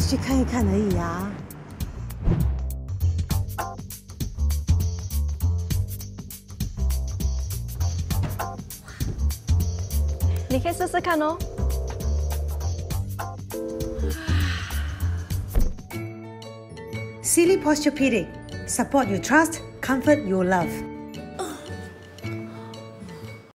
去看一看而已啊。 你可以试试看哦。 SEALY Posturepedic. Support your trust, comfort your love.